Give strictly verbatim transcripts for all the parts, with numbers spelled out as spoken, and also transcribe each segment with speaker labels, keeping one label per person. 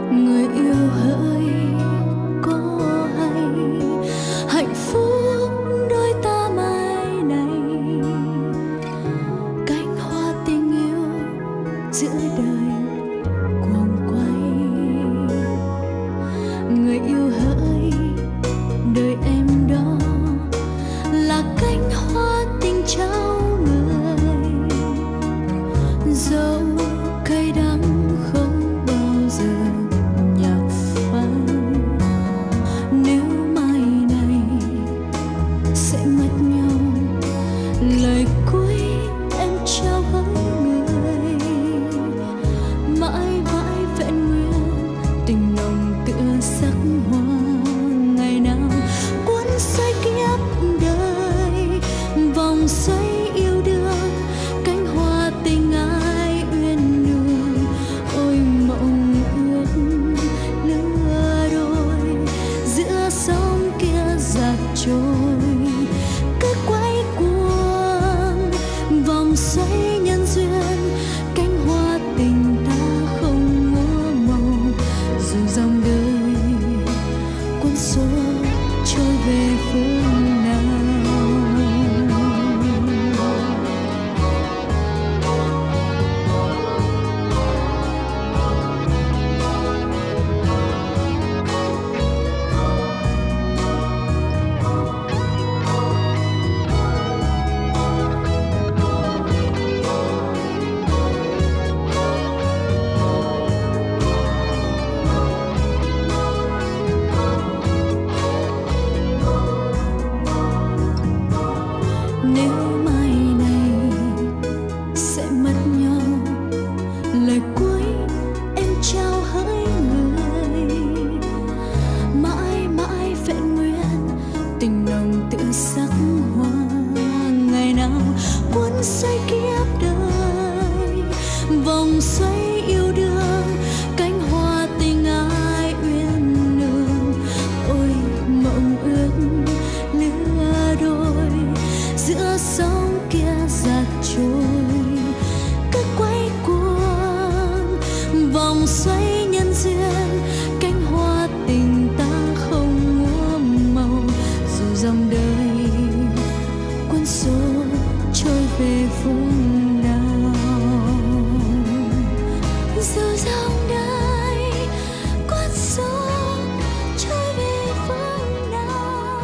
Speaker 1: người yêu hỡi có hay hạnh phúc đôi ta mai này, cánh hoa tình yêu giữa đời cuồng quay. Người yêu hỡi đời em đó là cánh hoa tình trao người, dẫu cay đắng không bao giờ nhạt phai. Nếu mai này sẽ mất nhau, lời cuối em trao hỡi người, mãi mãi vẹn nguyên tình nồng tựa sắc hoa. Ngày nào cuốn xoay kiếp đời, vòng xoay yêu đương, cánh hoa tình ai uyên nương. Ôi mộng ước lứa đôi, giữa sóng kia giạt trôi, cứ quay cuồng vòng xoay nhân duyên. Cánh hoa tình ta không múa màu, dù dòng đời cuốn số trôi về phương nào. Nếu mai này sẽ mất nhau, lời cuối em trao hỡi người, mãi mãi vẹn nguyên tình nồng tựa sắc hoa. Ngày nào cuốn xoay kiếp đời, vòng xoay yêu đương, cánh hoa tình ai uyên nương. Ôi mộng ước lứa đôi, giữa sóng kia giạt trôi, cứ quay cuồng vòng xoay nhân duyên. Cánh hoa tình ta không múa màu, dù dòng đời cuốn số trôi về phương nào. Dù dòng đời cuốn số trôi về phương nào.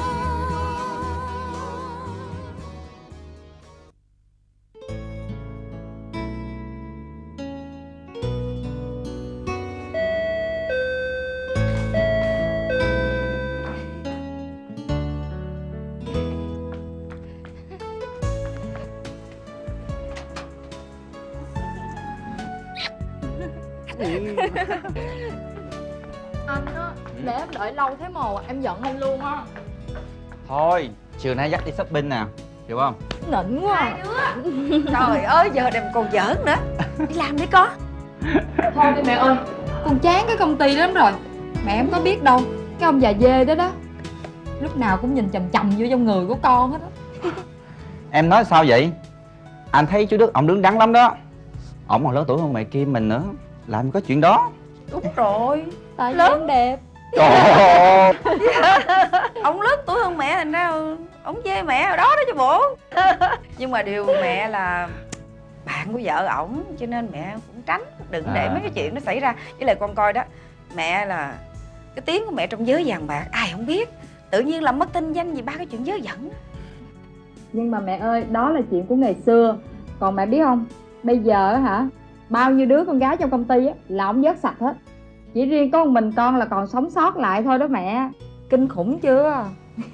Speaker 2: Anh á, để em đợi lâu thế mà em giận anh luôn á.
Speaker 3: Thôi, chiều nay dắt đi shopping nè, hiểu không?
Speaker 2: Nịnh quá à.
Speaker 4: Trời ơi, giờ đêm còn giỡn nữa. Đi làm đi con.
Speaker 2: Thôi đi mẹ ơi, con chán cái công ty lắm rồi. Mẹ em có biết đâu, cái ông già dê đó đó, lúc nào cũng nhìn chằm chằm vô trong người của con hết á.
Speaker 3: Em nói sao vậy? Anh thấy chú Đức, ổng đứng đắn lắm đó. Ổng còn lớn tuổi hơn mẹ Kim mình nữa, làm có chuyện đó.
Speaker 4: Đúng rồi.
Speaker 2: Tại vì
Speaker 4: Lớn.
Speaker 2: em đẹp.
Speaker 3: Trời ơi.
Speaker 4: Ông lớn tuổi hơn mẹ, thành ra ông chê mẹ ở đó đó chứ bộ. Nhưng mà điều mẹ là bạn của vợ ổng, cho nên mẹ cũng tránh, đừng để à. mấy cái chuyện nó xảy ra. Với lại con coi đó, mẹ là cái tiếng của mẹ trong giới vàng bạc ai không biết, tự nhiên làm mất tinh danh vì ba cái chuyện vớ vẩn.
Speaker 2: Nhưng mà mẹ ơi, đó là chuyện của ngày xưa. Còn mẹ biết không, bây giờ hả, bao nhiêu đứa con gái trong công ty á là ông vớt sạch hết, chỉ riêng có một mình con là còn sống sót lại thôi đó mẹ. Kinh khủng chưa?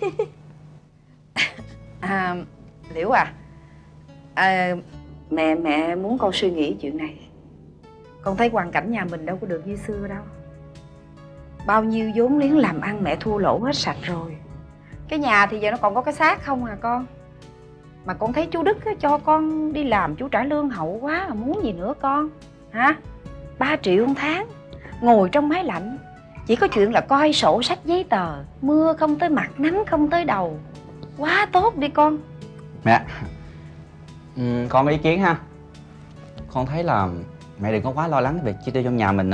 Speaker 4: À, Liễu à, à mẹ mẹ muốn con suy nghĩ chuyện này. Con thấy hoàn cảnh nhà mình đâu có được như xưa đâu. Bao nhiêu vốn liếng làm ăn mẹ thua lỗ hết sạch rồi. Cái nhà thì giờ nó còn có cái xác không à con. Mà con thấy chú Đức á, cho con đi làm chú trả lương hậu quá, mà muốn gì nữa con hả? Ba triệu một tháng, ngồi trong máy lạnh, chỉ có chuyện là coi sổ sách giấy tờ, mưa không tới mặt nắng không tới đầu, quá tốt đi con.
Speaker 3: Mẹ, ừ, con có ý kiến ha. Con thấy là mẹ đừng có quá lo lắng về chi tiêu trong nhà mình nữa.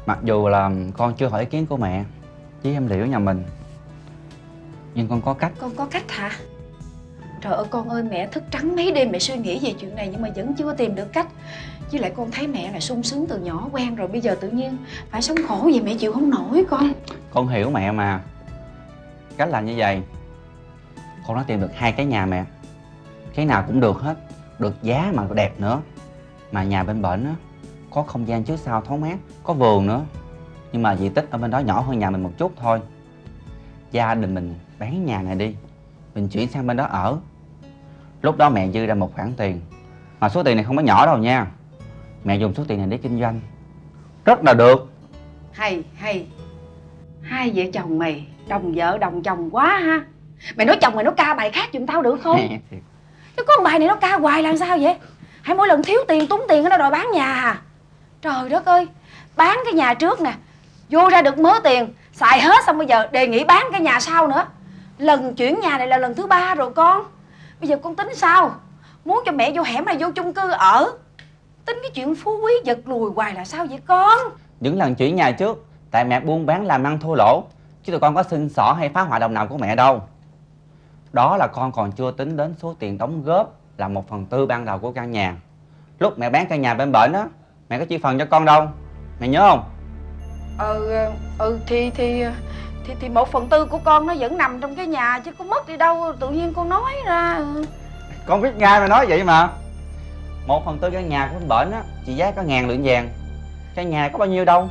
Speaker 3: Mặc dù là con chưa hỏi ý kiến của mẹ với em Liễu nhà mình, nhưng con có cách.
Speaker 4: Con có cách hả? Trời ơi con ơi, mẹ thức trắng mấy đêm mẹ suy nghĩ về chuyện này nhưng mà vẫn chưa tìm được cách. Với lại con thấy mẹ là sung sướng từ nhỏ quen rồi, bây giờ tự nhiên phải sống khổ vậy mẹ chịu không nổi con.
Speaker 3: Con hiểu mẹ mà. Cách là như vậy. Con đã tìm được hai cái nhà mẹ. Cái nào cũng được hết, được giá mà đẹp nữa. Mà nhà bên bển á có không gian trước sau thoáng mát, có vườn nữa. Nhưng mà diện tích ở bên đó nhỏ hơn nhà mình một chút thôi. Gia đình mình bán nhà này đi, mình chuyển sang bên đó ở. Lúc đó mẹ dư ra một khoản tiền, mà số tiền này không có nhỏ đâu nha. Mẹ dùng số tiền này để kinh doanh rất là được.
Speaker 4: Hay hay. Hai vợ chồng mày đồng vợ đồng chồng quá ha. Mày nói chồng mày nó ca bài khác giùm tao được không? Chứ có bài này nó ca hoài là sao vậy? Hãy mỗi lần thiếu tiền túng tiền nó đòi bán nhà à? Trời đất ơi, bán cái nhà trước nè, vô ra được mớ tiền xài hết, xong bây giờ đề nghị bán cái nhà sau nữa. Lần chuyển nhà này là lần thứ ba rồi con. Bây giờ con tính sao? Muốn cho mẹ vô hẻm này vô chung cư ở, tính cái chuyện phú quý giật lùi hoài là sao vậy con?
Speaker 3: Những lần chuyển nhà trước tại mẹ buôn bán làm ăn thua lỗ, chứ tụi con có xin xỏ hay phá hoại đồng nào của mẹ đâu. Đó là con còn chưa tính đến số tiền đóng góp là một phần tư ban đầu của căn nhà. Lúc mẹ bán căn nhà bên bển á, mẹ có chia phần cho con đâu, mẹ nhớ không?
Speaker 4: Ừ, ừ thì thì thì thì một phần tư của con nó vẫn nằm trong cái nhà chứ có mất đi đâu, tự nhiên con nói ra.
Speaker 3: Con biết ngay mà nói vậy mà. Một phần tư căn nhà của bên bển á trị giá có ngàn lượng vàng. Căn nhà có bao nhiêu đâu.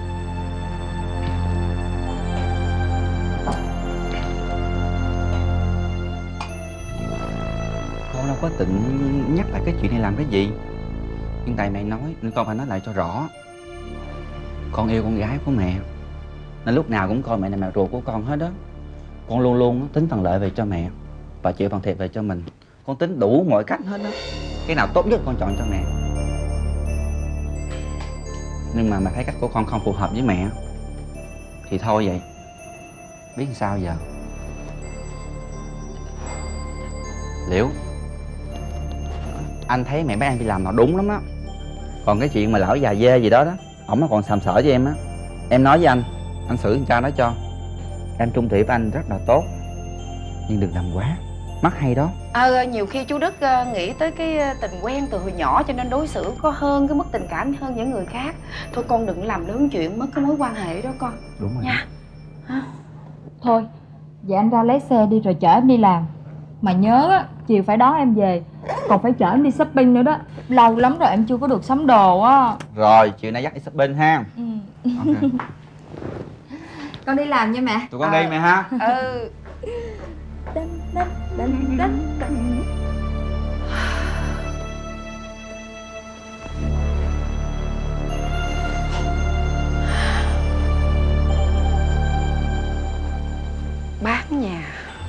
Speaker 3: Con đâu có định nhắc lại cái chuyện này làm cái gì. Nhưng tại mẹ nói nên con phải nói lại cho rõ. Con yêu con gái của mẹ, nên lúc nào cũng coi mẹ là mẹ ruột của con hết đó. Con luôn luôn tính phần lợi về cho mẹ và chịu phần thiệt về cho mình. Con tính đủ mọi cách hết đó. Cái nào tốt nhất con chọn cho mẹ. Nhưng mà mẹ thấy cách của con không phù hợp với mẹ thì thôi vậy. Biết sao giờ. Liễu, anh thấy mẹ bán anh đi làm nó đúng lắm á. Còn cái chuyện mà lão già dê gì đó đó, ổng nó còn sàm sỡ với em á. Em nói với anh, anh xử con cha nó cho. Em trung thủy với anh rất là tốt, nhưng đừng làm quá, mắc hay đó.
Speaker 4: Ờ, nhiều khi chú Đức uh, nghĩ tới cái tình quen từ hồi nhỏ cho nên đối xử có hơn cái mức tình cảm hơn những người khác. Thôi con đừng làm lớn chuyện mất cái mối quan hệ đó con.
Speaker 3: Đúng rồi
Speaker 4: nha.
Speaker 2: Hả? Thôi, vậy anh ra lấy xe đi rồi chở em đi làm. Mà nhớ á, chiều phải đón em về. Còn phải chở em đi shopping nữa đó. Lâu lắm rồi em chưa có được sắm đồ á.
Speaker 3: Rồi, chiều nay dắt đi shopping ha.
Speaker 2: Ừ.
Speaker 3: Okay.
Speaker 2: Con đi làm nha mẹ.
Speaker 3: Tụi con
Speaker 4: ờ.
Speaker 3: đi mẹ ha.
Speaker 4: Ừ.
Speaker 2: Đánh, đánh, đánh, đánh, đánh.
Speaker 4: Bán nhà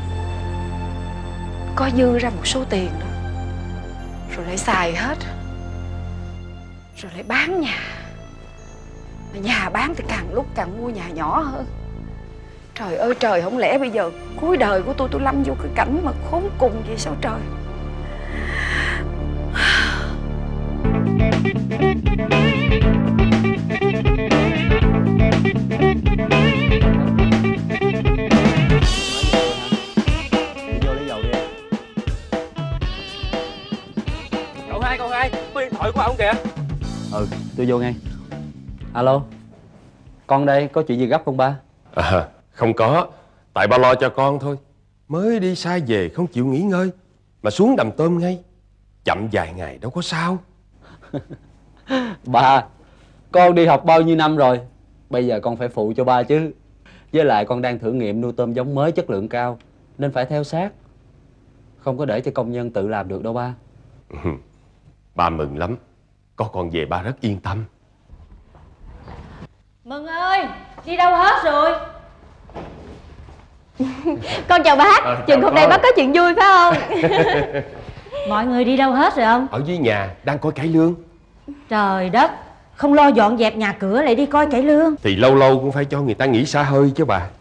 Speaker 4: có dư ra một số tiền đó, rồi lại xài hết, rồi lại bán nhà. Mà nhà bán thì càng lúc càng mua nhà nhỏ hơn. Trời ơi trời, không lẽ bây giờ cuối đời của tôi tôi lâm vô cái cảnh mà khốn cùng vậy sao trời.
Speaker 5: Cậu hai, cậu hai, có điện thoại của ông kìa.
Speaker 3: Ừ, tôi vô ngay.
Speaker 5: Alo, con đây, có chuyện gì gấp không ba?
Speaker 6: À, không có, tại ba lo cho con thôi. Mới đi xa về không chịu nghỉ ngơi mà xuống đầm tôm ngay. Chậm vài ngày đâu có sao.
Speaker 5: Ba, con đi học bao nhiêu năm rồi, bây giờ con phải phụ cho ba chứ. Với lại con đang thử nghiệm nuôi tôm giống mới chất lượng cao, nên phải theo sát. Không có để cho công nhân tự làm được đâu ba.
Speaker 6: Ba mừng lắm, có con về ba rất yên tâm.
Speaker 7: Mừng ơi, đi đâu hết rồi? Con chào bác,
Speaker 6: à,
Speaker 7: chừng hôm nay bác có chuyện vui phải không?
Speaker 8: Mọi người đi đâu hết rồi không?
Speaker 6: Ở dưới nhà đang coi cải lương.
Speaker 8: Trời đất, không lo dọn dẹp nhà cửa lại đi coi cải lương.
Speaker 6: Thì lâu lâu cũng phải cho người ta nghỉ xả hơi chứ bà.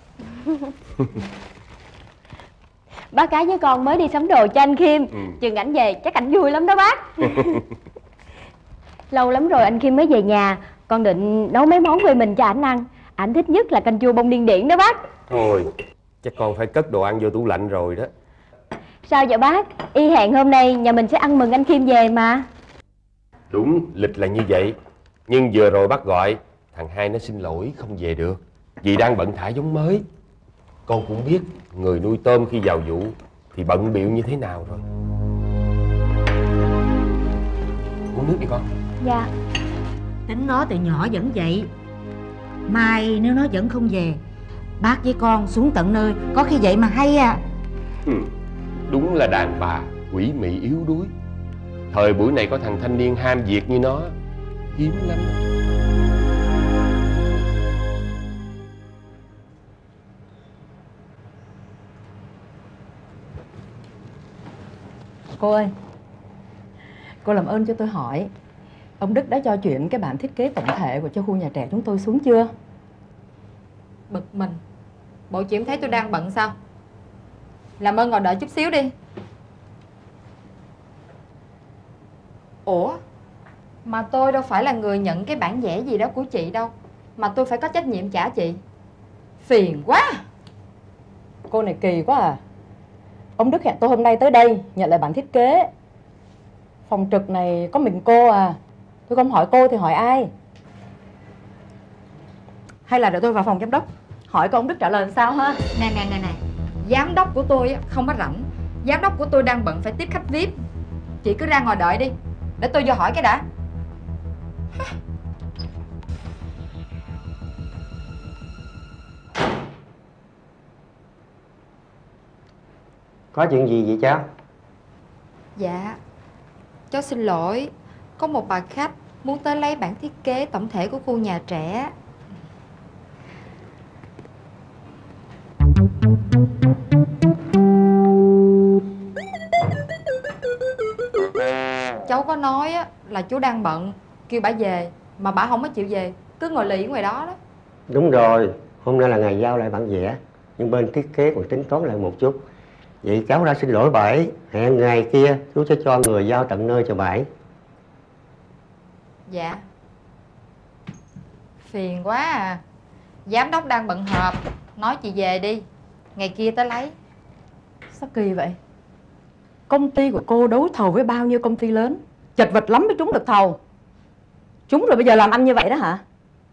Speaker 7: Bác Cái với con mới đi sắm đồ cho anh Khiêm.
Speaker 6: Ừ.
Speaker 7: Chừng ảnh về chắc ảnh vui lắm đó bác. Lâu lắm rồi anh Khiêm mới về nhà. Con định nấu mấy món quê mình cho ảnh ăn. Ảnh thích nhất là canh chua bông điên điển đó bác.
Speaker 6: Thôi, chắc con phải cất đồ ăn vô tủ lạnh rồi đó.
Speaker 7: Sao vậy bác? Y hẹn hôm nay nhà mình sẽ ăn mừng anh Khiêm về mà.
Speaker 6: Đúng, lịch là như vậy. Nhưng vừa rồi bác gọi, thằng Hai nó xin lỗi không về được vì đang bận thả giống mới. Con cũng biết người nuôi tôm khi vào vụ thì bận bịu như thế nào rồi. Uống nước đi con.
Speaker 7: Dạ.
Speaker 8: Tính nó từ nhỏ vẫn vậy. Mai nếu nó vẫn không về, bác với con xuống tận nơi, có khi vậy mà hay à.
Speaker 6: Ừ, đúng là đàn bà quỷ mị yếu đuối. Thời buổi này có thằng thanh niên ham việc như nó hiếm lắm.
Speaker 4: Cô ơi, cô làm ơn cho tôi hỏi, ông Đức đã cho chuyển cái bản thiết kế tổng thể của cho khu nhà trẻ chúng tôi xuống chưa?
Speaker 2: Bực mình. Bộ chị em thấy tôi đang bận sao? Làm ơn ngồi đợi chút xíu đi. Ủa, mà tôi đâu phải là người nhận cái bản vẽ gì đó của chị đâu, mà tôi phải có trách nhiệm trả chị. Phiền quá.
Speaker 4: Cô này kỳ quá à. Ông Đức hẹn tôi hôm nay tới đây nhận lại bản thiết kế. Phòng trực này có mình cô à. Tôi không hỏi cô thì hỏi ai? Hay là để tôi vào phòng giám đốc hỏi cô ông Đức trả lời làm sao ha?
Speaker 2: Nè nè nè nè, giám đốc của tôi không có rảnh. Giám đốc của tôi đang bận phải tiếp khách vi ai pi. Chị cứ ra ngồi đợi đi, để tôi vô hỏi cái đã.
Speaker 9: Có chuyện gì vậy cháu?
Speaker 2: Dạ, cháu xin lỗi. Có một bà khách muốn tới lấy bản thiết kế tổng thể của khu nhà trẻ. Cháu có nói là chú đang bận, kêu bà về, mà bà không có chịu về, cứ ngồi lì ngoài đó đó.
Speaker 9: Đúng rồi, hôm nay là ngày giao lại bản vẽ, nhưng bên thiết kế còn tính toán lại một chút. Vậy cháu đã xin lỗi bà ấy, hẹn ngày kia chú sẽ cho người giao tận nơi cho bà ấy.
Speaker 2: Dạ. Phiền quá à. Giám đốc đang bận họp, nói chị về đi, ngày kia tới lấy.
Speaker 4: Sao kỳ vậy? Công ty của cô đấu thầu với bao nhiêu công ty lớn, chật vật lắm mới trúng được thầu. Trúng rồi bây giờ làm ăn như vậy đó hả?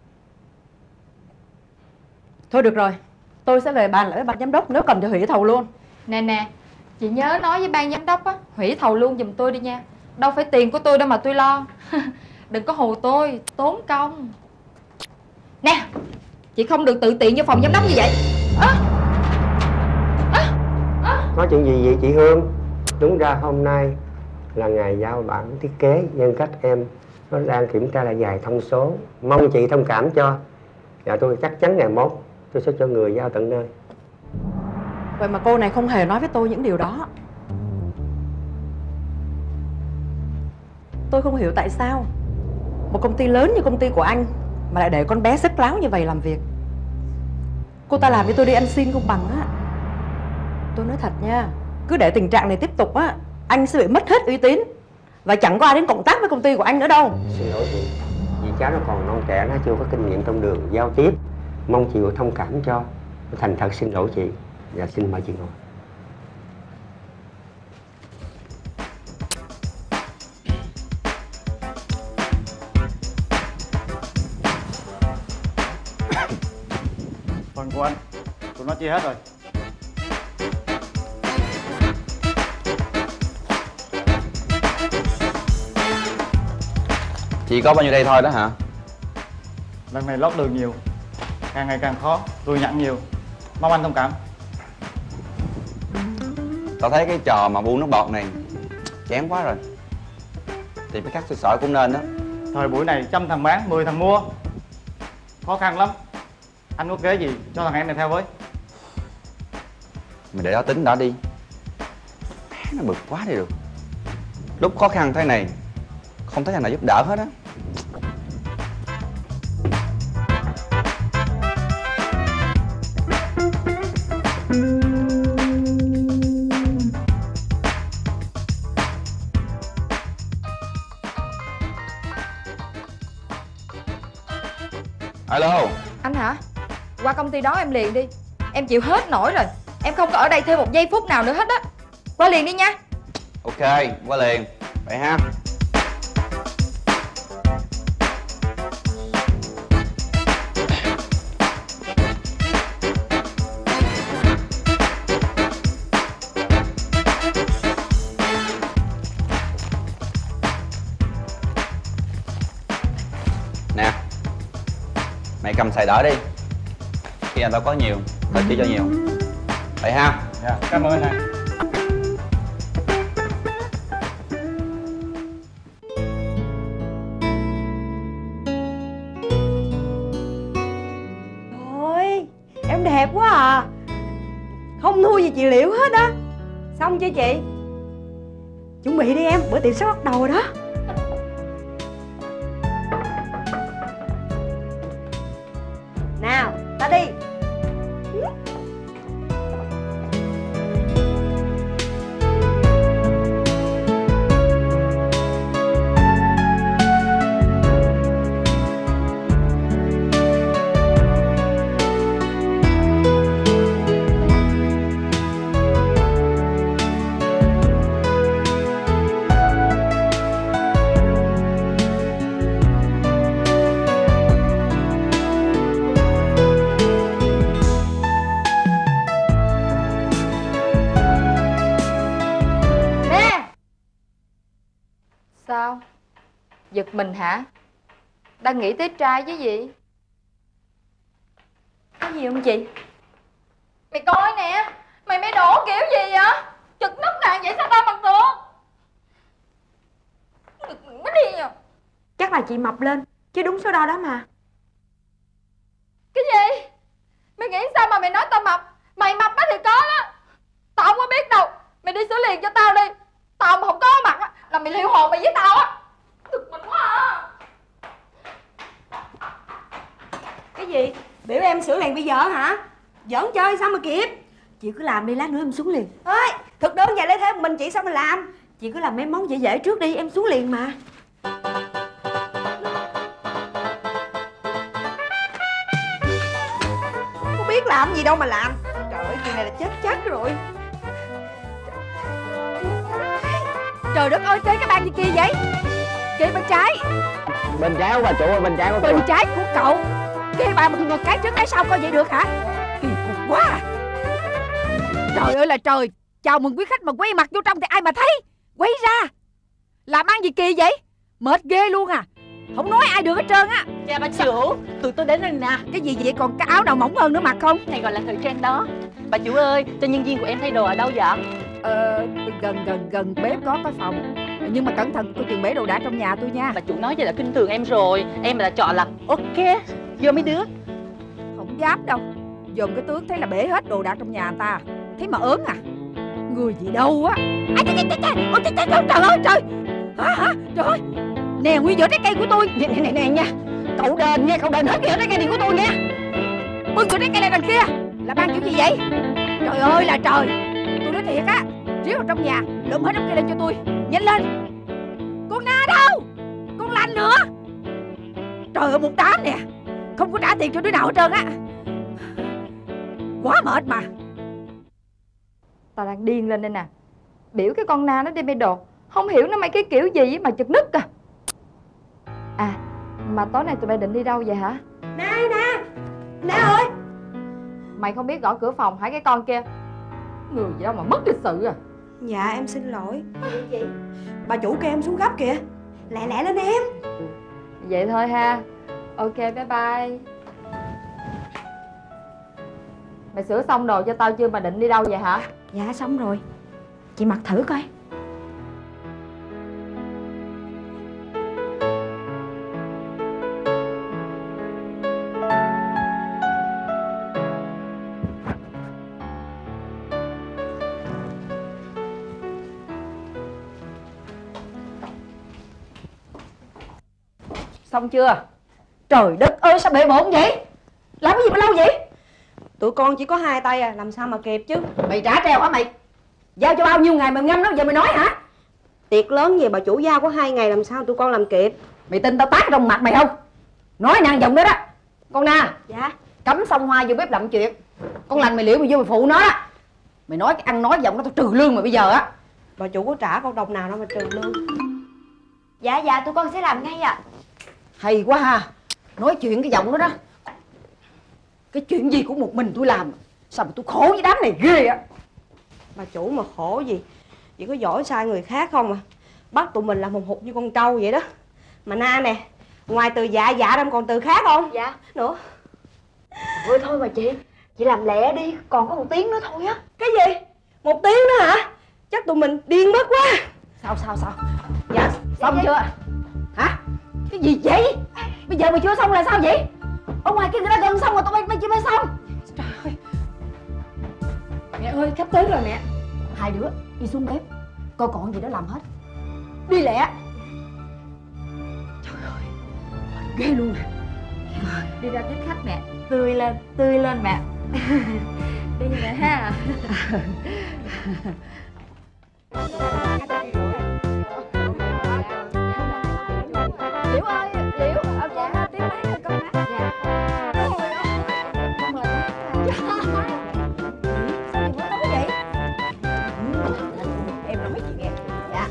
Speaker 4: Thôi được rồi, tôi sẽ về bàn lại với ban giám đốc, nếu cần thì hủy thầu luôn.
Speaker 2: Nè nè, chị nhớ nói với ban giám đốc á, hủy thầu luôn giùm tôi đi nha. Đâu phải tiền của tôi đâu mà tôi lo. Đừng có hù tôi, tốn công. Nè, chị không được tự tiện vô phòng giám đốc như vậy. À, à, à.
Speaker 9: Có chuyện gì vậy chị Hương? Đúng ra hôm nay là ngày giao bản thiết kế, nhưng cách em nó đang kiểm tra lại vài thông số. Mong chị thông cảm cho. Và tôi chắc chắn ngày mốt tôi sẽ cho người giao tận nơi.
Speaker 4: Vậy mà cô này không hề nói với tôi những điều đó. Tôi không hiểu tại sao một công ty lớn như công ty của anh mà lại để con bé xếp láo như vậy làm việc. Cô ta làm với tôi đi ăn xin không bằng á. Tôi nói thật nha, cứ để tình trạng này tiếp tục á, anh sẽ bị mất hết uy tín và chẳng có ai đến cộng tác với công ty của anh nữa đâu.
Speaker 9: Xin lỗi chị, vì cháu nó còn non trẻ, nó chưa có kinh nghiệm trong đường giao tiếp. Mong chị thông cảm cho. Thành thật xin lỗi chị. Dạ xin mời chị ngồi.
Speaker 10: Phần của anh, tụi nó chia hết rồi.
Speaker 3: Chỉ có bao nhiêu đây thôi đó hả?
Speaker 10: Lần này lót đường nhiều, càng ngày càng khó, tôi nhận nhiều. Mong anh thông cảm.
Speaker 3: Tao thấy cái trò mà buôn nước bọt này chán quá rồi. Thì phải cắt sỏi sỏi cũng nên đó.
Speaker 10: Thời buổi này trăm thằng bán, mười thằng mua, khó khăn lắm. Anh có kế gì cho thằng em này theo với.
Speaker 3: Mày để đó tính đã đi. Nó bực quá đi được. Lúc khó khăn thế này không thấy thằng nào giúp đỡ hết á. Alo.
Speaker 4: Anh hả? Qua công ty đón em liền đi. Em chịu hết nổi rồi. Em không có ở đây thêm một giây phút nào nữa hết á. Qua liền đi nha.
Speaker 3: Ok, qua liền. Vậy ha. Nè, mày cầm xài đỡ đi. Khi anh tao có nhiều, tao chia cho nhiều. Vậy ha.
Speaker 10: Dạ, cảm ơn anh hai.
Speaker 11: Ôi, em đẹp quá à. Không thua gì chị Liễu hết á. Xong chưa chị? Chuẩn bị đi em, bữa tiệc sắp bắt đầu rồi đó. Nào, ta đi.
Speaker 4: Sao? Giật mình hả? Đang nghĩ tới trai chứ gì?
Speaker 11: Có gì không chị?
Speaker 4: Mày coi nè. Mày mới đổ kiểu gì vậy? Chực nứt nè vậy sao tao mặc được? Nó đi à.
Speaker 11: Chắc là chị mập lên, chứ đúng số đo đó mà.
Speaker 4: Cái gì? Mày nghĩ sao mà mày nói tao mập? Mày mập á thì có đó. Tao không có biết đâu. Mày đi xử liền cho tao đi. Tao mà không có mặt á là mày liều hồn mày với tao á. Cực mình quá à.
Speaker 11: Cái gì? Biểu em sửa liền bây giờ hả? Giỡn chơi sao mà kịp? Chị cứ làm đi, lát nữa em xuống liền. Ơi, thực đơn vậy lấy thế một mình chị sao mà làm? Chị cứ làm mấy món dễ dễ trước đi, em xuống liền mà. Không biết làm gì đâu mà làm. Trời ơi, chuyện này là chết chắc rồi.
Speaker 4: Trời đất ơi, tới cái bàn gì kia vậy? Kìa bên trái.
Speaker 9: Bên trái của bà chủ hay bên trái của tôi?
Speaker 4: Bên trái của cậu. Cái bàn mà ngồi cái trước cái sau coi vậy được hả? Kỳ cục quá à. Trời ơi là trời. Chào mừng quý khách mà quay mặt vô trong thì ai mà thấy. Quay ra. Làm ăn gì kỳ vậy? Mệt ghê luôn à. Không nói ai được hết trơn á.
Speaker 12: Chào bà chủ, tụi tôi đến rồi nè.
Speaker 4: Cái gì vậy? Còn cái áo nào mỏng hơn nữa mặc không?
Speaker 12: Này gọi là thời trang đó. Bà chủ ơi, cho nhân viên của em thay đồ ở đâu vậy?
Speaker 4: Ờ, gần gần gần bếp có cái phòng. Nhưng mà cẩn thận, tôi chừng bể đồ đạc trong nhà tôi nha.
Speaker 12: Bà chủ nói vậy là khinh thường em rồi. Em là chọn là ok. Vô mấy đứa.
Speaker 4: Không dám đâu. Dòm cái tướng thấy là bể hết đồ đạc trong nhà người ta. Thấy mà ớn à. Người gì đâu á. À, trời, trời, trời, ôi, trời, trời, trời ơi trời. Hả hả trời ơi. Nè nguyên giữa trái cây của tôi. Nè nè nè, nè nha. Cậu đền nha, cậu đền hết kìa trái cây này của tôi nha. Bưng chỗ trái cây này đằng kia. Là ban kiểu gì vậy? Trời ơi là trời. Tôi nói thiệt á. Riết vào trong nhà lượm hết đống kia lên cho tôi. Nhanh lên. Con Na đâu? Con Lành nữa. Trời ơi một đám nè. Không có trả tiền cho đứa nào hết trơn á. Quá mệt mà. Tao đang điên lên đây nè. Biểu cái con Na nó đi bê đồ. Không hiểu nó mấy cái kiểu gì mà chực nứt à. À mà tối nay tụi bay định đi đâu vậy hả?
Speaker 11: Na Na Na ơi.
Speaker 4: Mày không biết gõ cửa phòng hả cái con kia? Người gì đâu mà mất lịch sự à.
Speaker 11: Dạ em xin lỗi. Gì chị? Bà chủ kêu em xuống gấp kìa. Lẹ lẹ lên em.
Speaker 4: Vậy thôi ha. Ok bye bye. Mày sửa xong đồ cho tao chưa mà định đi đâu vậy hả?
Speaker 11: Dạ xong rồi. Chị mặc thử coi.
Speaker 4: Xong chưa? Trời đất ơi sao bể bộn vậy? Làm cái gì mà lâu vậy?
Speaker 11: Tụi con chỉ có hai tay à, làm sao mà kịp chứ.
Speaker 4: Mày trả treo hả mày? Giao cho bao nhiêu ngày mà ngâm nó giờ mày nói hả?
Speaker 11: Tiệc lớn về bà chủ giao có hai ngày làm sao tụi con làm kịp.
Speaker 4: Mày tin tao tát trong mặt mày không? Nói năng giọng đó đó.
Speaker 11: Con Na.
Speaker 8: Dạ.
Speaker 11: Cấm xong Hoa vô bếp làm chuyện. Con lành mày liệu mày vô mày phụ nó đó. Mày nói cái ăn nói giọng nó tao trừ lương mà bây giờ á.
Speaker 13: Bà chủ có trả con đồng nào đâu mà trừ lương.
Speaker 8: Dạ dạ tụi con sẽ làm ngay ạ.
Speaker 11: Hay quá ha. Nói chuyện cái giọng đó đó. Cái chuyện gì cũng một mình tôi làm. Sao mà tôi khổ với đám này ghê á.
Speaker 13: Bà chủ mà khổ gì, chỉ có giỏi sai người khác không à. Bắt tụi mình làm hùng hục như con trâu vậy đó. Mà Na nè, ngoài từ dạ dạ ra còn từ khác không?
Speaker 8: Dạ.
Speaker 13: Nữa.
Speaker 8: Thôi thôi mà chị, chị làm lẹ đi, còn có một tiếng nữa thôi á.
Speaker 13: Cái gì? Một tiếng nữa hả? Chắc tụi mình điên mất quá.
Speaker 11: Sao sao sao? Dạ xong chưa? Hả? Cái gì vậy? Bây giờ mày chưa xong là sao vậy? Ở ngoài kia người ta gần xong rồi tụi bay mày chưa mới xong. Trời ơi. Mẹ ơi, khách tới rồi mẹ. Hai đứa đi xuống bếp coi còn gì đó làm hết. Đi lẹ. Trời ơi, ghê luôn nè.
Speaker 8: Đi ra tiếp khách mẹ. Tươi lên, tươi lên mẹ. Đi mẹ ha.
Speaker 11: Liễu ơi, Liễu, ở dạ tiếp máy rồi con má. Dạ. Con mời con. Sao chị mới nói vậy? Em nói chị nghe. Dạ.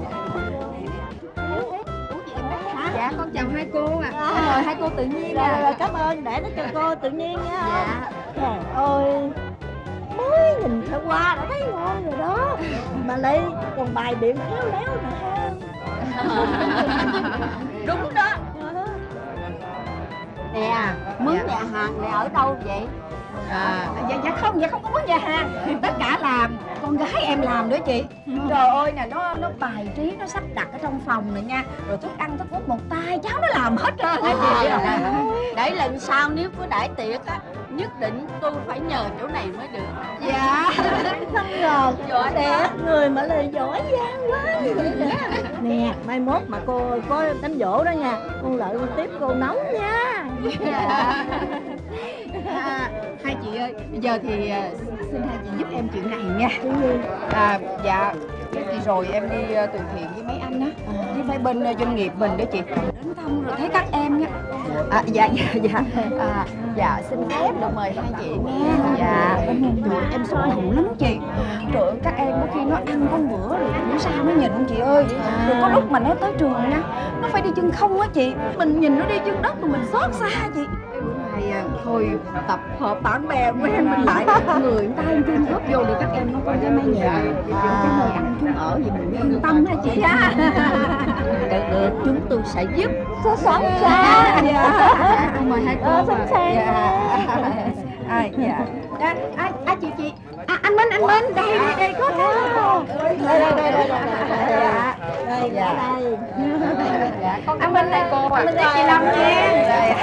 Speaker 11: Dạ con chào hai cô à. Con mời hai cô tự nhiên
Speaker 8: Rồi,
Speaker 11: à.
Speaker 8: rồi cảm ơn, để nó cho cô tự nhiên nha.
Speaker 11: Dạ.
Speaker 8: Trời ơi, mới nhìn thôi qua đã thấy ngon rồi đó. Mà lại còn bài biện khéo léo nữa.
Speaker 11: Đúng đó.
Speaker 8: Nè, mướn nhà hàng này ở đâu vậy?
Speaker 11: À, dạ, dạ không, dạ không có mướn nhà hàng. Tất cả làm, con gái em làm nữa chị. Trời ơi nè, nó nó bài trí, nó sắp đặt ở trong phòng này nha. Rồi thức ăn, thức uống một tay, cháu nó làm hết trơn á chị.
Speaker 8: Để lần sau nếu có đãi tiệc á, nhất định tôi phải nhờ chỗ này mới được.
Speaker 11: Dạ.
Speaker 8: Không ngờ, giỏi đẹp, người mà là giỏi giang quá. Nè, mai mốt mà cô có đám giỗ đó nha, con lợi con tiếp cô nấu nha.
Speaker 11: Dạ. À, hai chị ơi, bây giờ thì uh, xin hai chị giúp em chuyện này nha. À, dạ, cái chị rồi em đi uh, từ thiện với mấy anh á, với mấy bên uh, doanh nghiệp mình đó chị. Đến thăm rồi thấy các em á. À, dạ, dạ, dạ, à, dạ, xin phép được mời hai chị nghe. Dạ, trời em xúc động lắm chị. Trời ơi, các em có khi nó ăn con bữa rồi cũng sao nó nhìn chị ơi. Rồi có lúc mà nó tới trường nha, nó phải đi chân không á chị. Mình nhìn nó đi chân đất rồi mình xót xa chị. Này thôi tập hợp bạn bè quen mình lại, người người ta ăn chung góp vô để các em nó có cái mái nhà, những cái nơi ăn chung ở gì mình yên tâm ha chị ha.
Speaker 8: Được được, chúng tôi sẽ giúp.
Speaker 11: Sao sẵn sàng. Dạ, mời hai cô.
Speaker 8: Sẵn sàng.
Speaker 11: À, dạ. À, à, à chị chị. À, anh Minh, anh Minh, đây đây đây có cái. Đây đây đây đây. Dạ. Đây dạ. Dạ, con anh Minh đây cô. Anh Minh đây chị Lâm nha.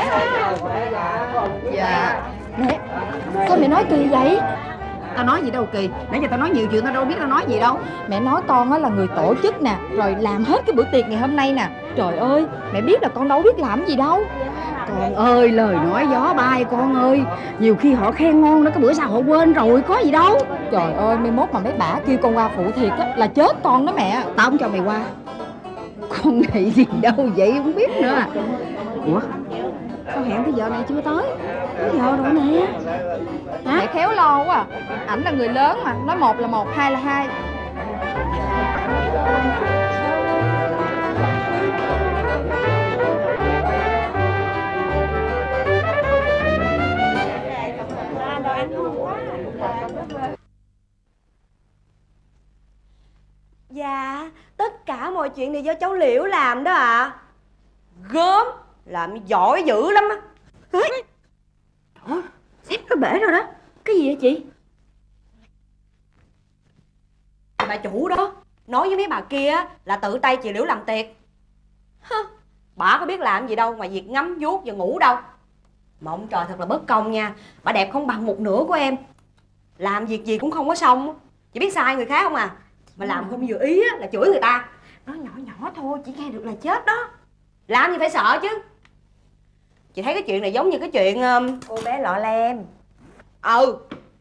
Speaker 11: Dạ. Nè, sao mẹ nói kỳ vậy? Tao nói gì đâu kỳ. Nãy giờ tao nói nhiều chuyện tao đâu biết tao nói gì đâu. Mẹ nói con á là người tổ chức nè, rồi làm hết cái bữa tiệc ngày hôm nay nè. Trời ơi, mẹ biết là con đâu biết làm gì đâu. Con ơi, lời nói gió bay con ơi. Nhiều khi họ khen ngon đó, cái bữa sau họ quên rồi, có gì đâu. Trời ơi, mai mốt mà mấy bả kêu con qua phụ thiệt á là chết con đó mẹ. Tao không cho mày qua. Con nghĩ gì đâu vậy không biết nữa. Ủa, sao hẹn cái giờ này chưa tới? Cái giờ rồi nè. Hả? Mẹ khéo lo quá à. Ảnh là người lớn mà, nói một là một, hai là hai.
Speaker 13: Dạ, tất cả mọi chuyện này do cháu Liễu làm đó ạ. À. Gớm, làm giỏi dữ lắm á.
Speaker 11: Xếp nó bể rồi đó. Cái gì vậy chị?
Speaker 13: Bà chủ đó nói với mấy bà kia là tự tay chị Liễu làm tiệc. Hơ, bà có biết làm gì đâu ngoài việc ngắm vuốt và ngủ đâu. Mà ông trời thật là bất công nha. Bà đẹp không bằng một nửa của em. Làm việc gì cũng không có xong. Chị biết sai người khác không à. Mà làm không vừa ý là chửi người ta. Nói nhỏ nhỏ thôi, chỉ nghe được là chết đó. Làm gì phải sợ chứ. Chị thấy cái chuyện này giống như cái chuyện um, cô bé lọ lem. Ừ.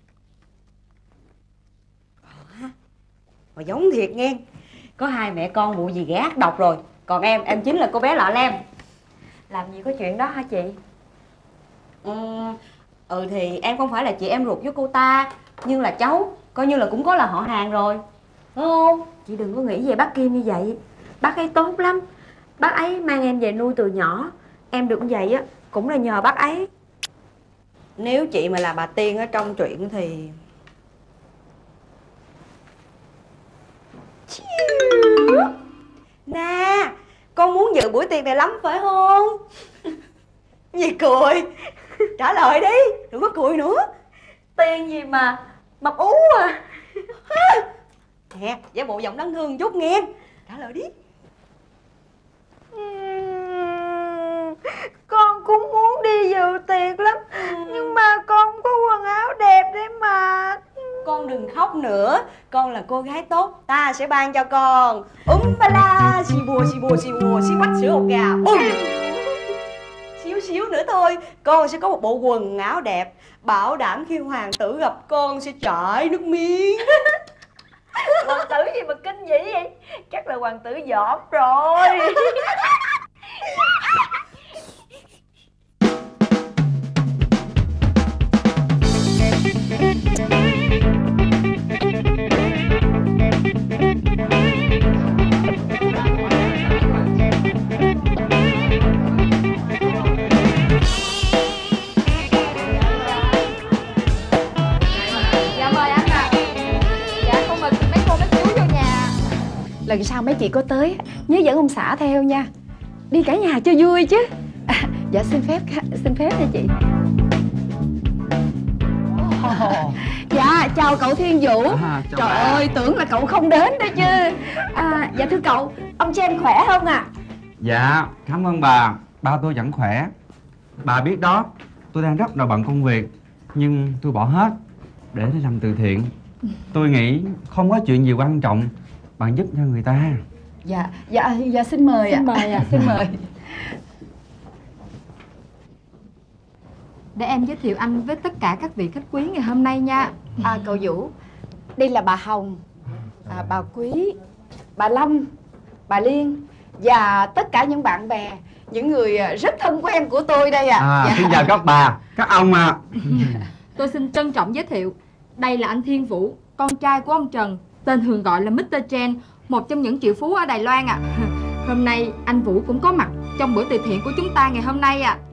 Speaker 13: Mà giống thiệt nghe. Có hai mẹ con vụ gì ghẻ ác độc rồi. Còn em, em chính là cô bé lọ lem. Làm gì có chuyện đó hả chị? Ừ, ừ thì em không phải là chị em ruột với cô ta, nhưng là cháu coi như là cũng có là họ hàng rồi, đúng không? Chị đừng có nghĩ về bác Kim như vậy. Bác ấy tốt lắm. Bác ấy mang em về nuôi từ nhỏ. Em được vậy á cũng là nhờ bác ấy. Nếu chị mà là bà Tiên ở trong truyện thì nè, con muốn dự buổi tiệc này lắm phải không? Gì cười? Trả lời đi, đừng có cười nữa. Tiên gì mà mập ú à. Nè, giả bộ giọng đáng thương chút nghe. Trả lời đi.
Speaker 11: Con cũng muốn đi dự tiệc lắm, nhưng mà con không có quần áo đẹp để mặc.
Speaker 13: Con đừng khóc nữa, con là cô gái tốt, ta sẽ ban cho con úm ba la xì bùa xì bùa xì bùa xì bách sữa ột gà. Bùm. Xíu xíu nữa thôi, con sẽ có một bộ quần áo đẹp, bảo đảm khi hoàng tử gặp con sẽ chảy nước miếng.
Speaker 11: Hoàng tử gì mà kinh vậy vậy? Chắc là hoàng tử giỏm rồi.
Speaker 4: Lần sau mấy chị có tới nhớ dẫn ông xã theo nha, đi cả nhà cho vui chứ. À, dạ xin phép, xin phép nha chị. Oh. Dạ chào cậu Thiên Vũ. À, trời bà. Ơi tưởng là cậu không đến đó chứ. À, dạ thưa cậu, ông Chen khỏe không ạ? À?
Speaker 3: Dạ cảm ơn bà, ba tôi vẫn khỏe. Bà biết đó, tôi đang rất là bận công việc, nhưng tôi bỏ hết để đi làm từ thiện. Tôi nghĩ không có chuyện gì quan trọng bạn giúp cho người ta.
Speaker 4: Dạ, dạ, dạ xin mời ạ. Xin mời ạ, xin mời. Để em giới thiệu anh với tất cả các vị khách quý ngày hôm nay nha. À, cậu Vũ, đây là bà Hồng, à, bà Quý, bà Lâm, bà Liên và tất cả những bạn bè, những người rất thân quen của tôi đây ạ. À.
Speaker 3: À, dạ. Xin chào các bà, các ông ạ. À.
Speaker 14: Tôi xin trân trọng giới thiệu, đây là anh Thiên Vũ, con trai của ông Trần, tên thường gọi là mít tơ Chen, một trong những triệu phú ở Đài Loan ạ. À. Hôm nay anh Vũ cũng có mặt trong bữa từ thiện của chúng ta ngày hôm nay ạ.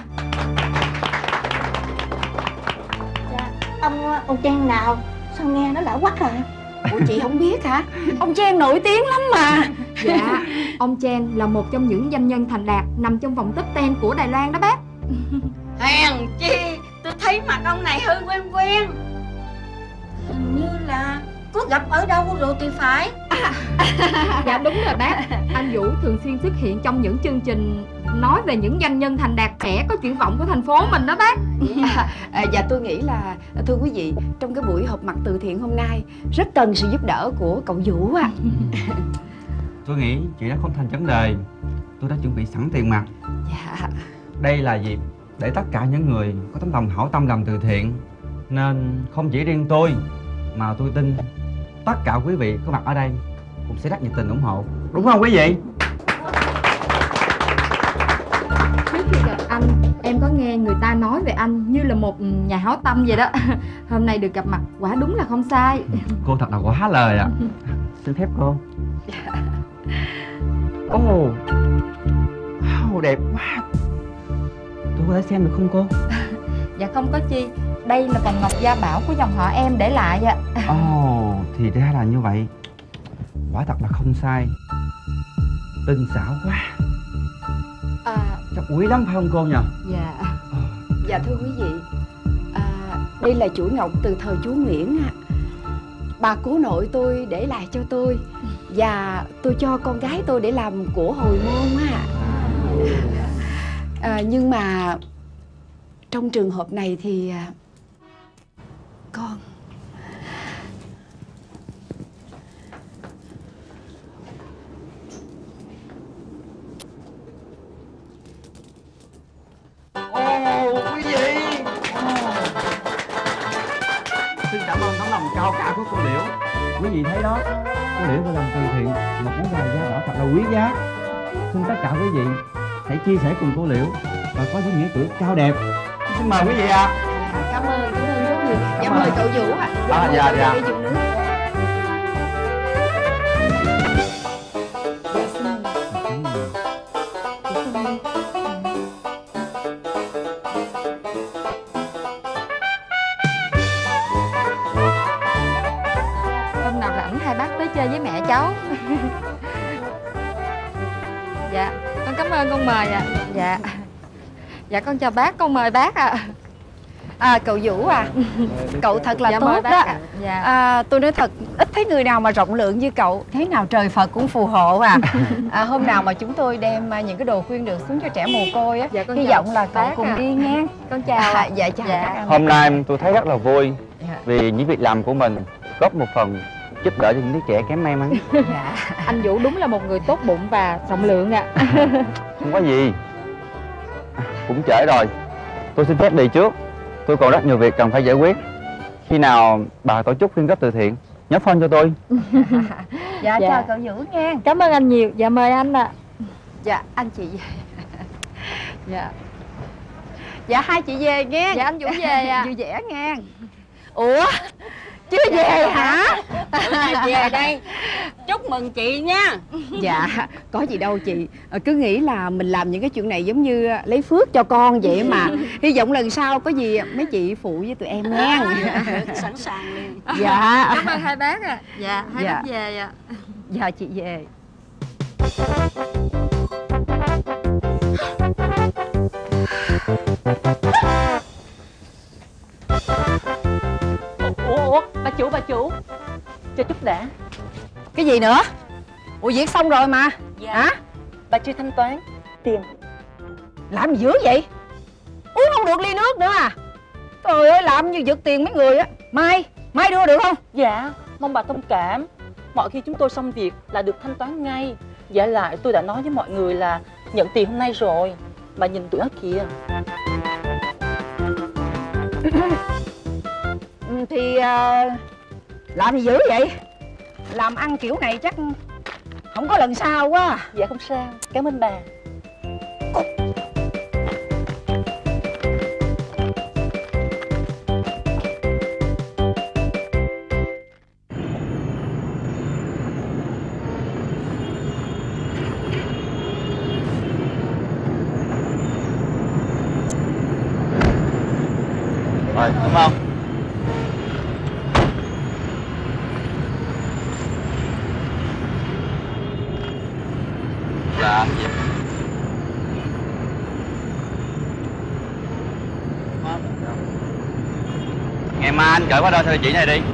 Speaker 8: À. Ông ông Chen nào? Sao nghe nó lạ quắc à?
Speaker 4: Ủa chị không biết hả? Ông Chen nổi tiếng lắm mà.
Speaker 14: Dạ, ông Chen là một trong những doanh nhân thành đạt nằm trong vòng top mười của Đài Loan đó bác.
Speaker 8: Hèn chi, tôi thấy mặt ông này hơi quen quen. Hình như là có gặp ở đâu rồi thì phải.
Speaker 14: À, dạ đúng rồi bác. Anh Vũ thường xuyên xuất hiện trong những chương trình nói về những doanh nhân thành đạt trẻ có triển vọng của thành phố mình đó bác.
Speaker 4: À, à, dạ tôi nghĩ là thưa quý vị, trong cái buổi họp mặt từ thiện hôm nay rất cần sự giúp đỡ của cậu Vũ à.
Speaker 3: Tôi nghĩ chị đã không thành vấn đề. Tôi đã chuẩn bị sẵn tiền mặt.
Speaker 4: Dạ.
Speaker 3: Đây là dịp để tất cả những người có tấm lòng hảo tâm làm từ thiện, nên không chỉ riêng tôi mà tôi tin tất cả quý vị có mặt ở đây cũng sẽ rất nhiệt tình ủng hộ, đúng không quý vị?
Speaker 14: Trước khi gặp anh, em có nghe người ta nói về anh như là một nhà hảo tâm vậy đó. Hôm nay được gặp mặt quả đúng là không sai.
Speaker 3: Cô thật là quá lời ạ. À. Xin phép cô. Ồ, oh. Wow, đẹp quá. Tôi có thể xem được không cô?
Speaker 14: Dạ không có chi. Đây là vòng ngọc gia bảo của dòng họ em để lại ạ.
Speaker 3: Ồ, oh, thì ra là như vậy. Quả thật là không sai. Tinh xảo quá. À, chắc quý lắm phải không cô nhỉ?
Speaker 4: Dạ. Dạ thưa quý vị, à, đây là chuỗi ngọc từ thời chúa Nguyễn ạ. À. Bà cố nội tôi để lại cho tôi, và tôi cho con gái tôi để làm của hồi môn á. À, nhưng mà trong trường hợp này thì con
Speaker 3: Ồ, quý vị. Xin cảm ơn tấm lòng cao cả của cô Liễu. Quý vị thấy đó, cô Liễu vừa làm từ thiện một món quà gia bảo thật là quý giá. Xin tất cả quý vị hãy chia sẻ cùng cô Liễu và có những nghĩa cử cao đẹp Xin mời quý vị ạ.
Speaker 11: Cảm ơn, cảm ơn rất nhiều. Dạ mời cậu Vũ ạ.
Speaker 3: À, dạ dạ.
Speaker 14: Hôm nào rảnh hai bác tới chơi với mẹ cháu. Dạ, con cảm ơn con mời ạ. Dạ. Dạ con chào bác, con mời bác ạ. À.
Speaker 4: À, cậu Vũ à, cậu thật là
Speaker 14: dạ,
Speaker 4: tốt đó.
Speaker 14: À. Dạ.
Speaker 4: À, tôi nói thật, ít thấy người nào mà rộng lượng như cậu. Thế nào trời Phật cũng phù hộ à. À hôm nào mà chúng tôi đem những cái đồ khuyên được xuống cho trẻ mồ côi á,
Speaker 14: dạ,
Speaker 4: hy vọng là cậu cùng
Speaker 14: à.
Speaker 4: đi nha.
Speaker 14: Con chào.
Speaker 4: À, dạ chào.
Speaker 14: Dạ.
Speaker 3: Hôm nay tôi thấy rất là vui
Speaker 4: dạ.
Speaker 3: vì những việc làm của mình góp một phần giúp đỡ cho những đứa trẻ kém may mắn.
Speaker 14: Dạ. Anh Vũ đúng là một người tốt bụng và rộng lượng ạ. À.
Speaker 3: Không có gì. Cũng trễ rồi, tôi xin phép đi trước. Tôi còn rất nhiều việc cần phải giải quyết. Khi nào bà tổ chức quyên góp từ thiện, nhớ phone cho tôi.
Speaker 4: Dạ, dạ chào cậu Vũ nha.
Speaker 14: Cảm ơn anh nhiều. Dạ mời anh ạ. À.
Speaker 4: Dạ anh chị về. Dạ. Dạ hai chị về nghe.
Speaker 14: Dạ anh Vũ về à.
Speaker 4: Vui vẻ nghe. Ủa chưa về hả?
Speaker 11: Về đây. Chúc mừng chị nha.
Speaker 4: Dạ có gì đâu chị, cứ nghĩ là mình làm những cái chuyện này giống như lấy phước cho con vậy mà. Hy vọng lần sau có gì mấy chị phụ với tụi em nha.
Speaker 11: À, sẵn sàng liền.
Speaker 14: Dạ cảm ơn hai bác à. Dạ hai
Speaker 4: dạ.
Speaker 14: bác về ạ.
Speaker 4: Dạ chị về.
Speaker 12: Ủa, ủa, bà chủ, bà chủ, cho chút đã.
Speaker 4: Cái gì nữa? Ủa việc xong rồi mà.
Speaker 12: Dạ.
Speaker 4: Hả?
Speaker 12: Bà chưa thanh toán tiền.
Speaker 4: Làm gì dữ vậy? Uống không được ly nước nữa à? Trời ơi làm như giật tiền mấy người á. Mai, mai đưa được không?
Speaker 12: Dạ, mong bà thông cảm. Mọi khi chúng tôi xong việc là được thanh toán ngay. Dạ lại tôi đã nói với mọi người là nhận tiền hôm nay rồi. Bà nhìn tụi nó kìa.
Speaker 4: Thì uh, làm gì dữ vậy? Làm ăn kiểu này chắc không có lần sau quá.
Speaker 12: Dạ không sao, cảm ơn bà.
Speaker 3: Rồi, cảm ơn. Làm gì? Ngày mai anh chở qua đo theo địa chỉ này đi.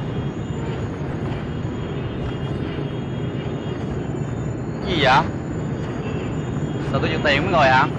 Speaker 3: Cái gì vậy? Sao tôi chuyển tiền với người hả?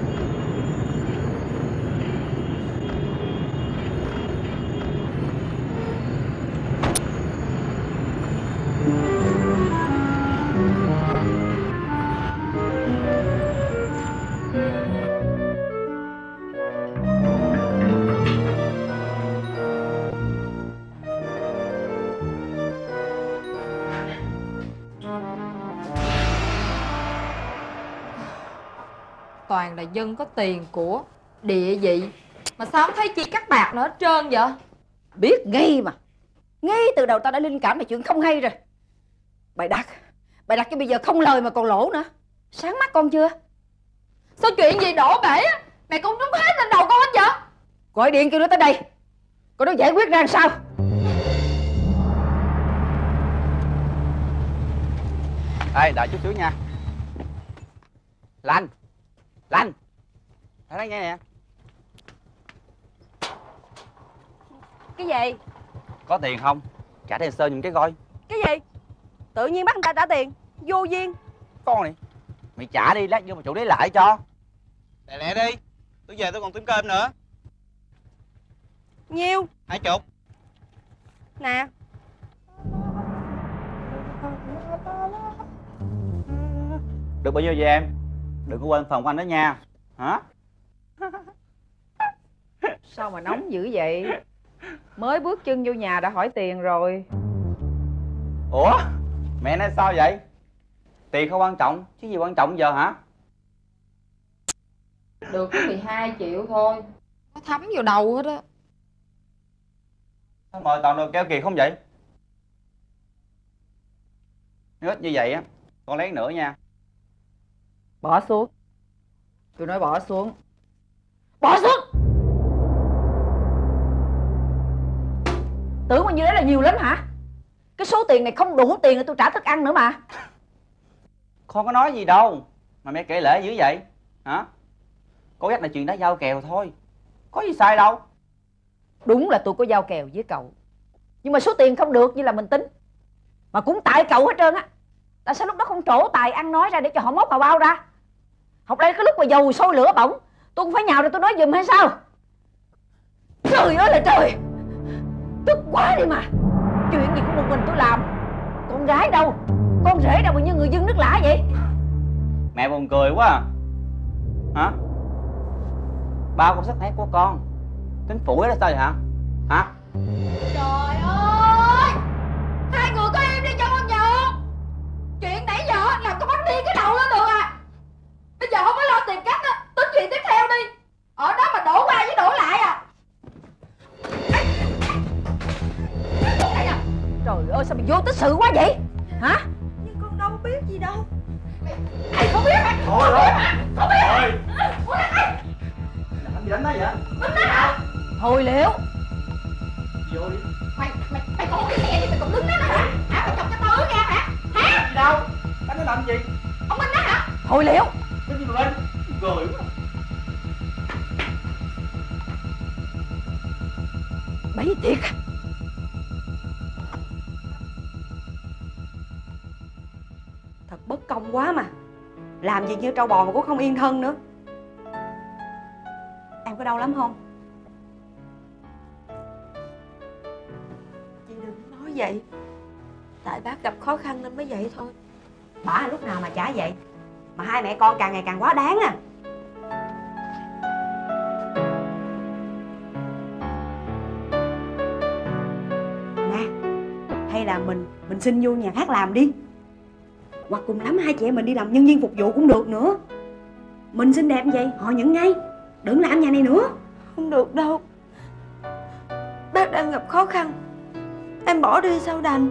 Speaker 14: Toàn là dân có tiền của, địa vị, mà sao không thấy chi cắt bạc nữa hết trơn vậy?
Speaker 4: Biết ngay mà. Ngay từ đầu tao đã linh cảm là chuyện không hay rồi. Bài đặt Bài đặt cho bây giờ không lời mà còn lỗ nữa. Sáng mắt con chưa?
Speaker 14: Sao chuyện gì đổ bể á? Mẹ cũng trúng hết lên đầu con hết vậy?
Speaker 4: Gọi điện kêu nó tới đây, coi nó giải quyết ra làm sao.
Speaker 3: Ê, đợi chút xíu nha. Lanh Lanh ở đây nghe nè.
Speaker 11: Cái gì?
Speaker 3: Có tiền không? Trả tiền sơ những cái coi.
Speaker 11: Cái gì? Tự nhiên bắt người ta trả tiền, vô duyên.
Speaker 3: Con này, mày trả đi, lát vô mà chủ lấy lại cho.
Speaker 10: Lẹ lẹ đi, tôi về tôi còn kiếm cơm nữa.
Speaker 11: Nhiêu?
Speaker 10: Hai chục.
Speaker 11: Nè.
Speaker 3: Được bao nhiêu vậy em? Đừng có quên phòng của anh đó nha. Hả?
Speaker 4: Sao mà nóng dữ vậy? Mới bước chân vô nhà đã hỏi tiền rồi.
Speaker 3: Ủa? Mẹ nói sao vậy? Tiền không quan trọng, chứ gì quan trọng giờ hả?
Speaker 14: Được có mười hai triệu thôi. Có thấm vào đầu hết á.
Speaker 3: Sao mời toàn đồ keo kiệt không vậy? Nếu ít như vậy á, con lấy nữa nha.
Speaker 4: Bỏ xuống. Tôi nói bỏ xuống. Bỏ xuống. Tưởng bao nhiêu đấy là nhiều lắm hả? Cái số tiền này không đủ tiền để tôi trả thức ăn nữa mà.
Speaker 3: Con có nói gì đâu mà mẹ kể lể dữ vậy hả? Cô dắt là chuyện đã giao kèo thôi, có gì sai đâu.
Speaker 4: Đúng là tôi có giao kèo với cậu, nhưng mà số tiền không được như là mình tính. Mà cũng tại cậu hết trơn á. Tại sao lúc đó không trổ tài ăn nói ra để cho họ móc vào bao ra? Học đây cái lúc mà dầu sôi lửa bỏng, tôi cũng phải nhào ra tôi nói giùm hay sao? Trời ơi là trời, tức quá đi mà. Chuyện gì của một mình tôi làm? Con gái đâu, con rể đâu mà như người dân nước lã vậy?
Speaker 3: Mẹ buồn cười quá à. Hả? Bao công sức thép của con tính phủi đó sao vậy hả? Hả?
Speaker 14: Trời ơi, hai người có im đi cho con nhậu. Chuyện nãy giờ làm con bắt đi cái đầu lên được à. Bây giờ không có lo tìm cách á, tính chuyện tiếp theo đi. Ở đó mà đổ qua với đổ lại à.
Speaker 4: Trời ơi sao mày vô tích sự quá vậy? Hả?
Speaker 11: Nhưng con đâu biết gì đâu.
Speaker 4: Mày không biết hả?
Speaker 10: Thôi rồi.
Speaker 4: Không biết hả?
Speaker 10: Làm gì đánh nó vậy?
Speaker 4: Đánh nó hả? Thôi Liễu.
Speaker 10: Vô đi.
Speaker 14: Mày, mày, mày còn cái xe đi, mày còn đứng đó hả? Hả? Mày chọc cho tao ra hả? Hả?
Speaker 10: Gì đâu? Đánh nó làm gì?
Speaker 14: Ông Minh đó hả?
Speaker 4: Thôi Liễu.
Speaker 10: Cái gì mà lên? Cười quá.
Speaker 4: Bấy thiệt. Thật bất công quá mà. Làm gì như trâu bò mà cũng không yên thân nữa. Em có đau lắm không?
Speaker 11: Chị đừng nói vậy. Tại bác gặp khó khăn nên mới vậy thôi.
Speaker 4: Bả lúc nào mà chả vậy. Mà hai mẹ con càng ngày càng quá đáng à. Nè, hay là mình mình xin vô nhà khác làm đi. Hoặc cùng lắm hai chị em mình đi làm nhân viên phục vụ cũng được nữa. Mình xinh đẹp vậy họ nhận ngay. Đừng làm nhà này nữa.
Speaker 11: Không được đâu. Bác đang gặp khó khăn, em bỏ đi sao đành.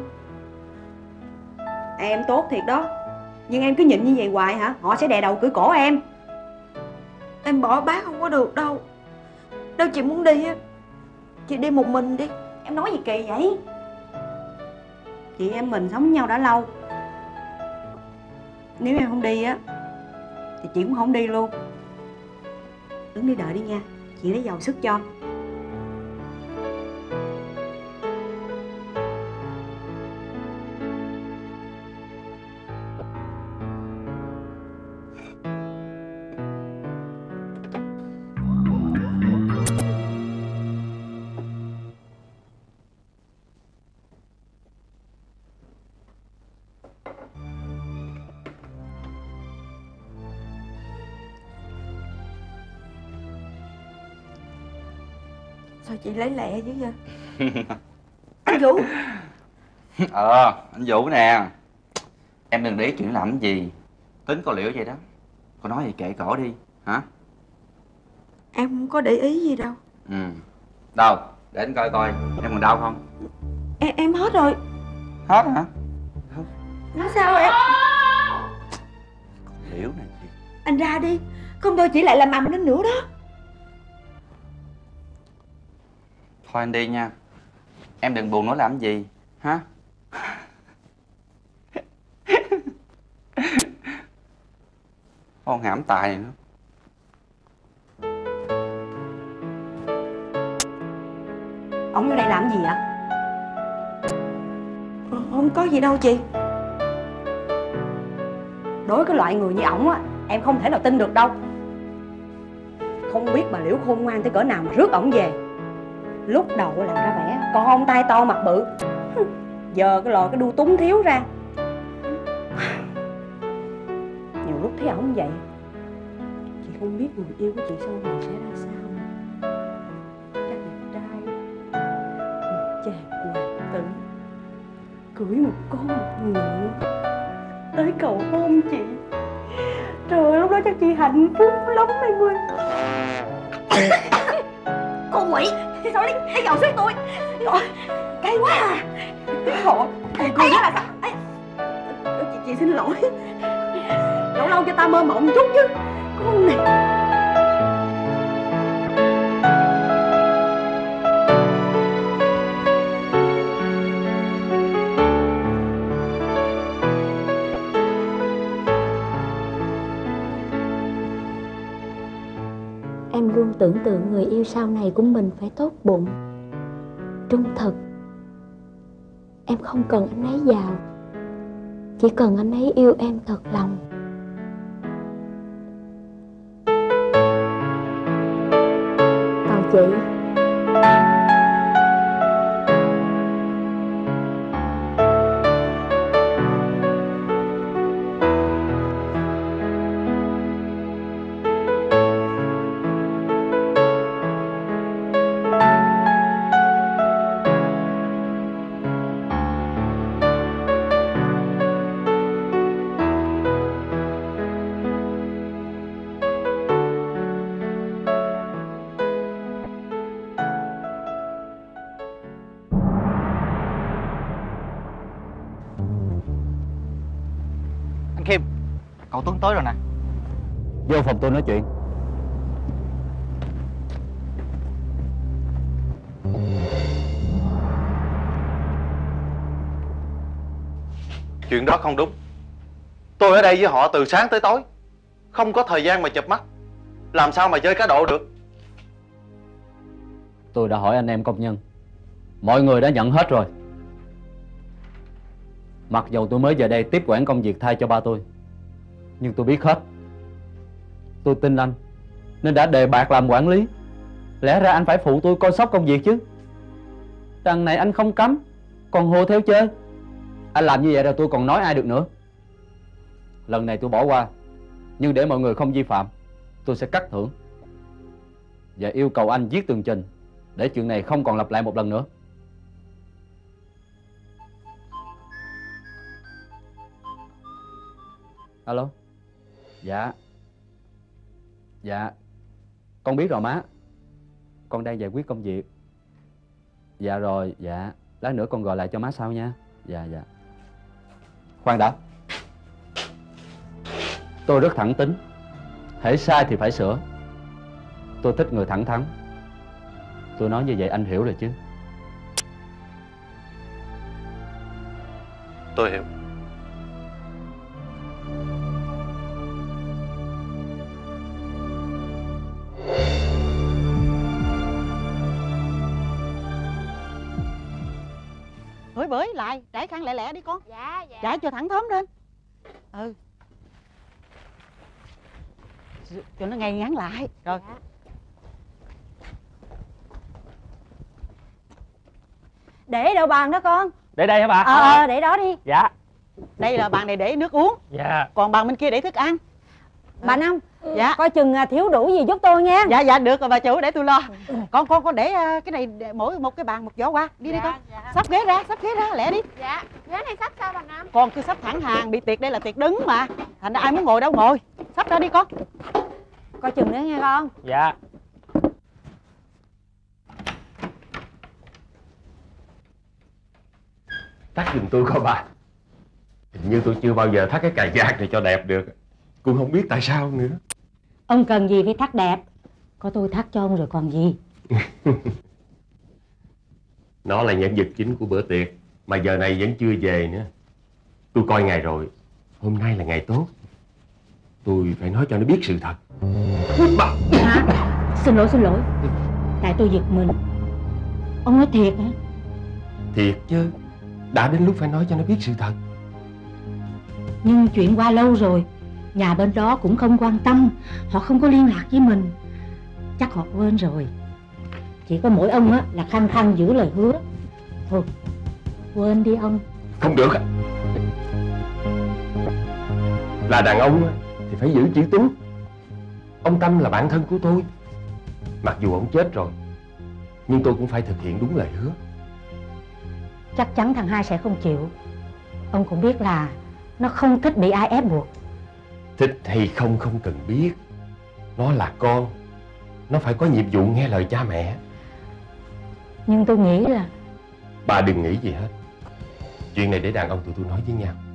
Speaker 4: Em tốt thiệt đó. Nhưng em cứ nhịn như vậy hoài hả? Họ sẽ đè đầu cưỡi cổ em.
Speaker 11: Em bỏ bác không có được đâu. Đâu chị muốn đi á, chị đi một mình đi.
Speaker 4: Em nói gì kỳ vậy? Chị em mình sống với nhau đã lâu. Nếu em không đi á thì chị cũng không đi luôn. Đứng đi đợi đi nha. Chị lấy dầu sức cho.
Speaker 11: Sao chị lấy lẹ dữ vậy? Anh Vũ.
Speaker 3: Ờ, anh Vũ nè. Em đừng để ý chuyện làm cái gì. Tính cô Liễu vậy đó. Cô nói gì kệ cổ đi. Hả?
Speaker 11: Em không có để ý gì đâu.
Speaker 3: Ừ. Đâu, để anh coi coi. Em còn đau không?
Speaker 11: Em, em hết rồi.
Speaker 3: Hết hả?
Speaker 11: Nói sao em?
Speaker 3: Liễu này chị.
Speaker 11: Anh ra đi. Không thôi chị lại làm ầm lên nữa đó.
Speaker 3: Thôi anh đi nha. Em đừng buồn nữa làm gì. Hả? Con hãm tài này nữa.
Speaker 4: Ông vô đây làm gì ạ?
Speaker 11: Không có gì đâu chị.
Speaker 4: Đối với cái loại người như ổng á, em không thể nào tin được đâu. Không biết bà Liễu khôn ngoan tới cỡ nào mà rước ổng về. Lúc đầu làm ra vẻ con tay to mặt bự, giờ cái lò cái đu túng thiếu ra. Nhiều lúc thấy ổng vậy, chị không biết người yêu của chị sau này sẽ ra sao. Chắc đẹp trai, một chàng hoàng tử, cưới một con ngựa tới cầu hôn chị. Trời ơi, lúc đó chắc chị hạnh phúc lắm em ơi.
Speaker 11: quỷ. Sao lấy, lấy dầu xếp tôi. Trời, cay quá à. Khổ. Cô đó là sao? Ê, chị, chị xin lỗi. Lâu lâu cho ta mơ mộng chút chứ. Con này.
Speaker 7: Em luôn tưởng tượng người yêu sau này của mình phải tốt bụng, trung thực. Em không cần anh ấy giàu, chỉ cần anh ấy yêu em thật lòng. Còn chị,
Speaker 10: Anh Khiêm, cậu Tuấn tới rồi nè.
Speaker 5: Vô phòng tôi nói chuyện.
Speaker 15: Chuyện đó không đúng. Tôi ở đây với họ từ sáng tới tối, không có thời gian mà chụp mắt, làm sao mà chơi cá độ được.
Speaker 5: Tôi đã hỏi anh em công nhân, mọi người đã nhận hết rồi. Mặc dù tôi mới về đây tiếp quản công việc thay cho ba tôi, nhưng tôi biết hết. Tôi tin anh nên đã đề bạt làm quản lý. Lẽ ra anh phải phụ tôi coi sóc công việc chứ. Đằng này anh không cấm, còn hồ theo chơi. Anh làm như vậy rồi tôi còn nói ai được nữa. Lần này tôi bỏ qua, nhưng để mọi người không vi phạm, tôi sẽ cắt thưởng và yêu cầu anh viết tường trình để chuyện này không còn lặp lại một lần nữa. Alo. Dạ. Dạ. Con biết rồi má. Con đang giải quyết công việc. Dạ rồi. Dạ. Lát nữa con gọi lại cho má sau nha. Dạ dạ. Khoan đã. Tôi rất thẳng tính. Hễ sai thì phải sửa. Tôi thích người thẳng thắn. Tôi nói như vậy anh hiểu rồi chứ?
Speaker 15: Tôi hiểu.
Speaker 8: Bới bới lại, trải khăn lẹ lẹ đi con.
Speaker 11: Dạ dạ.
Speaker 8: Trải cho thẳng thớm lên. Ừ. Cho nó ngay ngắn lại. Rồi. Dạ.
Speaker 11: Để đâu bàn đó con?
Speaker 10: Để đây hả bà?
Speaker 11: Ờ, ờ để đó đi.
Speaker 10: Dạ.
Speaker 8: Đây là bàn này để nước uống.
Speaker 10: Dạ.
Speaker 8: Còn bàn bên kia để thức ăn.
Speaker 11: Bà Năm,
Speaker 8: dạ,
Speaker 11: coi chừng thiếu đủ gì giúp tôi nha.
Speaker 8: Dạ dạ được rồi bà chủ, để tôi lo. Con con con để cái này để mỗi một cái bàn một giỏ qua. Đi dạ, đi con. Dạ. Sắp ghế ra, sắp ghế ra lẹ đi.
Speaker 11: Dạ, ghế này sắp sao bà Năm?
Speaker 8: Con cứ sắp thẳng hàng, bị tiệc đây là tiệc đứng mà. Thành ra ai muốn ngồi đâu ngồi. Sắp ra đi con.
Speaker 11: Coi chừng nữa nghe con.
Speaker 10: Dạ.
Speaker 6: Thắt giùm tôi coi bà. Hình như tôi chưa bao giờ thắt cái cài vạt này cho đẹp được. Cũng không biết tại sao nữa.
Speaker 11: Ông cần gì phải thắt đẹp. Có tôi thắt cho ông rồi còn gì.
Speaker 6: Nó là nhân vật chính của bữa tiệc, mà giờ này vẫn chưa về nữa. Tôi coi ngày rồi, hôm nay là ngày tốt. Tôi phải nói cho nó biết sự thật. Bà...
Speaker 11: Hả? Xin lỗi xin lỗi. Tại tôi giật mình. Ông nói thiệt hả?
Speaker 6: Thiệt chứ. Đã đến lúc phải nói cho nó biết sự thật.
Speaker 11: Nhưng chuyện qua lâu rồi, nhà bên đó cũng không quan tâm. Họ không có liên lạc với mình. Chắc họ quên rồi. Chỉ có mỗi ông á là khăng khăng giữ lời hứa. Thôi quên đi ông.
Speaker 6: Không được. Là đàn ông thì phải giữ chữ tốt. Ông Tâm là bạn thân của tôi. Mặc dù ông chết rồi, nhưng tôi cũng phải thực hiện đúng lời hứa.
Speaker 11: Chắc chắn thằng hai sẽ không chịu. Ông cũng biết là nó không thích bị ai ép buộc.
Speaker 6: Thích hay không không cần biết. Nó là con. Nó phải có nhiệm vụ nghe lời cha mẹ.
Speaker 7: Nhưng tôi nghĩ là
Speaker 6: Bà đừng nghĩ gì hết. Chuyện này để đàn ông tụi tôi nói với nhau.